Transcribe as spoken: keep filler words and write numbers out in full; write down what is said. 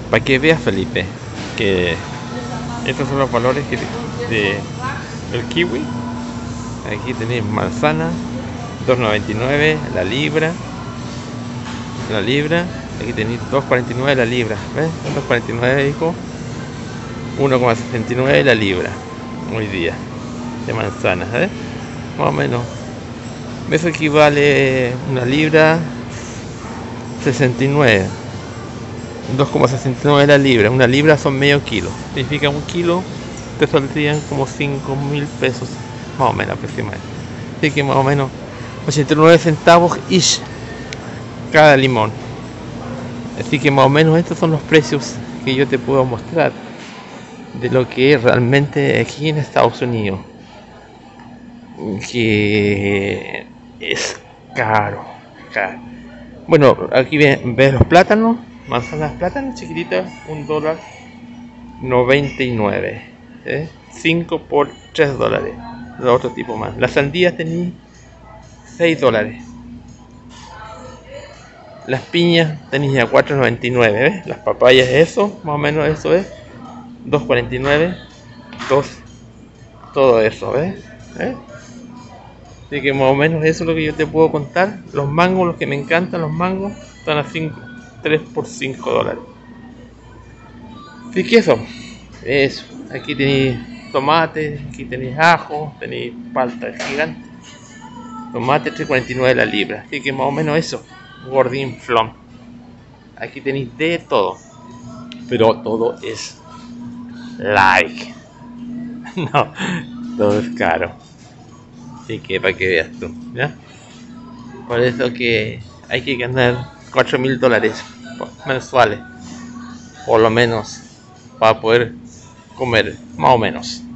Para que veas, Felipe, que estos son los valores que de, del kiwi. Aquí tenéis manzana, dos noventa y nueve la libra. La libra. Aquí tenéis dos cuarenta y nueve la libra. ¿Ves? dos cuarenta y nueve, hijo. uno coma sesenta y nueve la libra. Hoy día. De manzanas, ¿eh? Más o menos. Eso equivale una libra sesenta y nueve. dos coma sesenta y nueve la libra. Una libra son medio kilo. Significa un kilo te saldrían como cinco mil pesos. Más o menos aproximadamente. Así que más o menos ochenta y nueve centavos ish cada limón. Así que más o menos estos son los precios que yo te puedo mostrar de lo que es realmente aquí en Estados Unidos. Que es caro, caro. Bueno, aquí ves, ves los plátanos, manzanas plátanos chiquititas, un dólar noventa y nueve, ¿eh? cinco por tres dólares, de otro tipo más. Las sandías tenían seis dólares. Las piñas tenían cuatro noventa y nueve, ¿ves? Las papayas, eso, más o menos eso es, dos cuarenta y nueve, dos, todo eso, ¿ves? ¿Eh? Así que más o menos eso es lo que yo te puedo contar. Los mangos, los que me encantan, los mangos, están a cinco, tres por cinco dólares. Así que eso, eso. Aquí tenéis tomate, aquí tenéis ajo, tenéis palta gigante. Tomate tres cuarenta y nueve la libra. Así que más o menos eso, gordín flom. Aquí tenéis de todo, pero todo es like. No, todo es caro. Así que para que veas tú, ¿ya? Por eso que hay que ganar cuatro mil dólares mensuales, por lo menos, para poder comer, más o menos.